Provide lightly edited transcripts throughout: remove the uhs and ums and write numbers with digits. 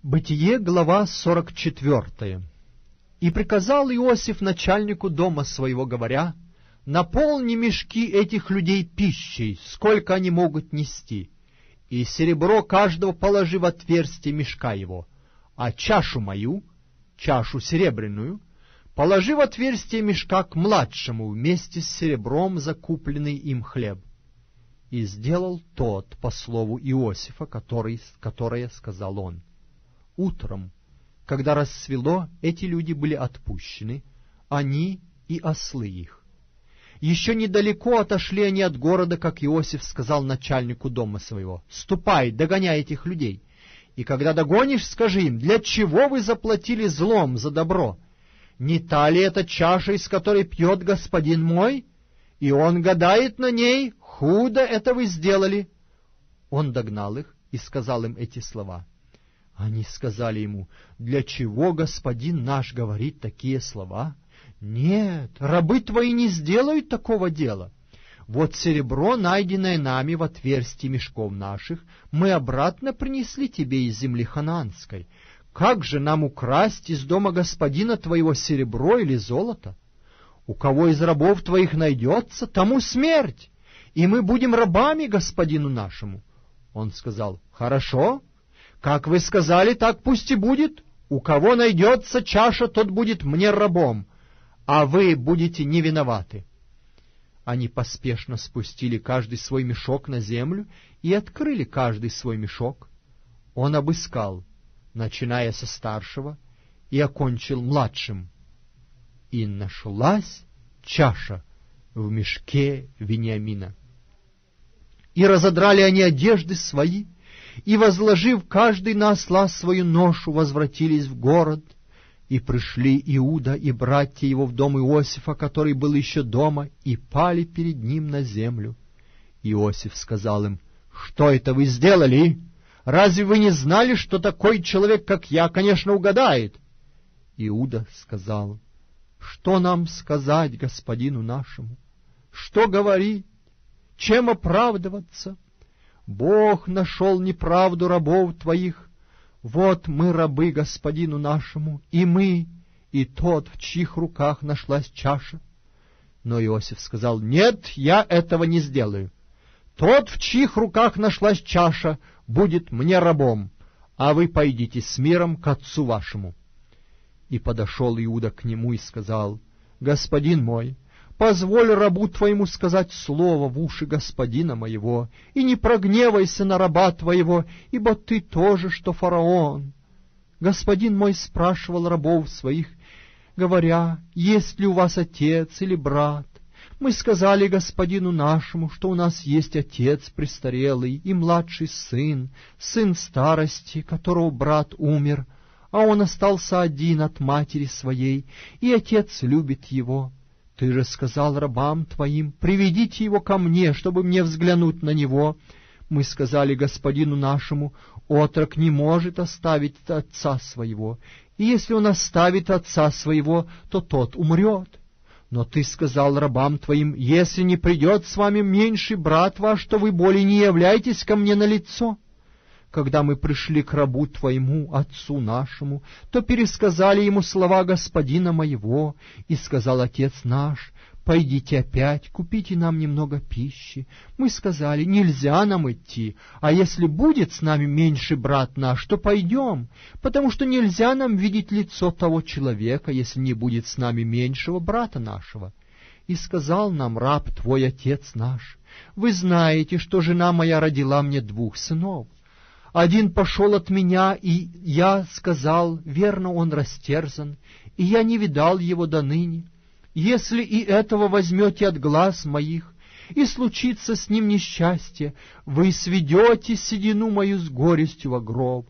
Бытие, глава 44. «И приказал Иосиф начальнику дома своего, говоря: наполни мешки этих людей пищей, сколько они могут нести, и серебро каждого положи в отверстие мешка его, а чашу мою, чашу серебряную, положи в отверстие мешка к младшему вместе с серебром закупленный им хлеб». И сделал тот по слову Иосифа, которое сказал он. Утром, когда рассвело, эти люди были отпущены, они и ослы их. Еще недалеко отошли они от города, как Иосиф сказал начальнику дома своего: «Ступай, догоняй этих людей, и когда догонишь, скажи им: для чего вы заплатили злом за добро? Не та ли это чаша, из которой пьет господин мой? И он гадает на ней: худо это вы сделали». Он догнал их и сказал им эти слова. Они сказали ему: «Для чего господин наш говорит такие слова? Нет, рабы твои не сделают такого дела. Вот серебро, найденное нами в отверстии мешков наших, мы обратно принесли тебе из земли ханаанской. Как же нам украсть из дома господина твоего серебро или золото? У кого из рабов твоих найдется, тому смерть, и мы будем рабами господину нашему». Он сказал: «Хорошо. Как вы сказали, так пусть и будет. У кого найдется чаша, тот будет мне рабом, а вы будете не виноваты». Они поспешно спустили каждый свой мешок на землю и открыли каждый свой мешок. Он обыскал, начиная со старшего, и окончил младшим. И нашлась чаша в мешке Вениамина. И разодрали они одежды свои, и, возложив каждый на осла свою ношу, возвратились в город. И пришли Иуда и братья его в дом Иосифа, который был еще дома, и пали перед ним на землю. Иосиф сказал им: «Что это вы сделали? Разве вы не знали, что такой человек, как я, конечно, угадает?» Иуда сказал: «Что нам сказать господину нашему? Что говорить? Чем оправдываться? Бог нашел неправду рабов твоих. Вот мы рабы господину нашему, и мы, и тот, в чьих руках нашлась чаша». Но Иосиф сказал: «Нет, я этого не сделаю. Тот, в чьих руках нашлась чаша, будет мне рабом, а вы пойдите с миром к отцу вашему». И подошел Иуда к нему и сказал: «Господин мой, позволь рабу твоему сказать слово в уши господина моего, и не прогневайся на раба твоего, ибо ты тоже, что фараон. Господин мой спрашивал рабов своих, говоря: есть ли у вас отец или брат? Мы сказали господину нашему, что у нас есть отец престарелый и младший сын, сын старости, которого брат умер, а он остался один от матери своей, и отец любит его. Ты же сказал рабам твоим: приведите его ко мне, чтобы мне взглянуть на него. Мы сказали господину нашему: отрок не может оставить отца своего, и если он оставит отца своего, то тот умрет. Но ты сказал рабам твоим: если не придет с вами меньший брат ваш, то вы более не являетесь ко мне на лицо. Когда мы пришли к рабу твоему, отцу нашему, то пересказали ему слова господина моего, и сказал отец наш: пойдите опять, купите нам немного пищи. Мы сказали: нельзя нам идти, а если будет с нами меньший брат наш, то пойдем, потому что нельзя нам видеть лицо того человека, если не будет с нами меньшего брата нашего. И сказал нам раб твой, отец наш: вы знаете, что жена моя родила мне 2 сынов. Один пошел от меня, и я сказал: верно, он растерзан, и я не видал его до ныне. Если и этого возьмете от глаз моих, и случится с ним несчастье, вы сведете седину мою с горестью во гроб.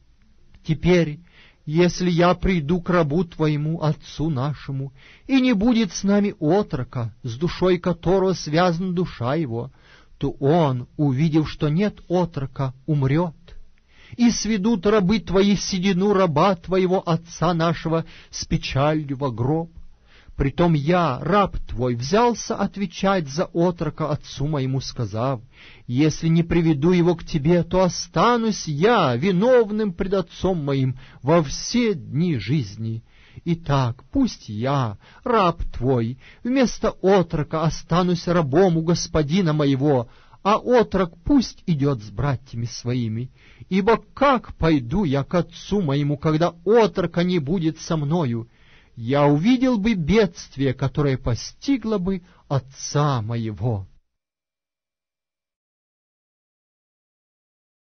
Теперь, если я приду к рабу твоему, отцу нашему, и не будет с нами отрока, с душой которого связана душа его, то он, увидев, что нет отрока, умрет. И сведут рабы твои седину раба твоего отца нашего с печалью во гроб. Притом я, раб твой, взялся отвечать за отрока отцу моему, сказав: если не приведу его к тебе, то останусь я виновным пред отцом моим во все дни жизни. Итак, пусть я, раб твой, вместо отрока останусь рабом у господина моего, а отрок пусть идет с братьями своими. Ибо как пойду я к отцу моему, когда отрока не будет со мною? Я увидел бы бедствие, которое постигло бы отца моего».